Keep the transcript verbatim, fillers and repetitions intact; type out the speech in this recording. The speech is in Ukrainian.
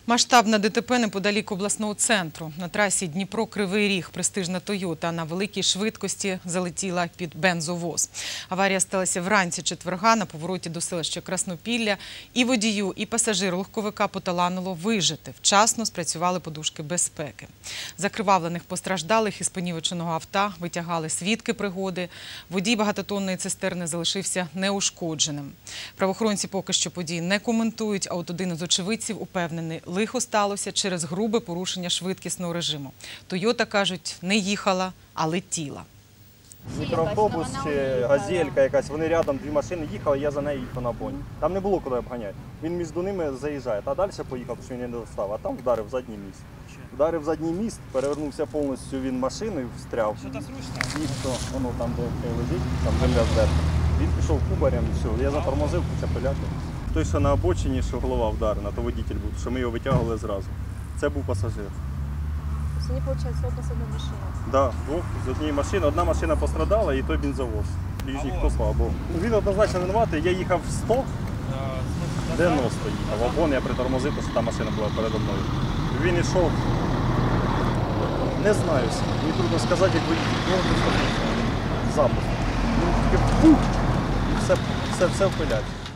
Масштабне ДТП неподалік обласного центру. На трасі Дніпро-Кривий Ріг престижна «Тойота» на великій швидкості залетіла під бензовоз. Аварія сталася вранці четверга на повороті до селища Краснопілля. І водію, і пасажиру легковика поталанило вижити. Вчасно спрацювали подушки безпеки. Закривавлених постраждалих із понівеченого авто витягали свідки пригоди. Водій багатотонної цистерни залишився неушкодженим. Правоохоронці поки що події не коментують, а от один із очевидців упевнений, лихо сталося через грубе порушення швидкісного режиму. «Тойота», кажуть, не їхала, а летіла. Мікроавтобус чи газелька якась, вони рядом, дві машини їхали, я за нею їхав на боні. Там не було куди обганяти. Він між ними заїжджає, а далі поїхав, тому що він не достав, а там вдарив в задній міст. Вдарив в задній міст, перевернувся повністю він машиною, встряв. І все, воно там, де лежить, там земля здерта. Він пішов кубарем, все, я затормозив, почав пиляти. Той, що на обочині, що голова вдарена, то водитель був, що ми його витягували зразу. Це був пасажир. Вони, виходить, одна з одної машини? Так, да, двох з однієї машини. Одна машина пострадала і той бензовоз. Більш ніхто, слава Богу. Він однозначно винуватий. Я їхав сто, дев'яносто їхав. Обгон я притормозив, тому що та машина була передо мною. Він йшов, не знаю, мені трудно сказати, як виїхав. Запуск. Він тільки пух, і все, все, все впилять.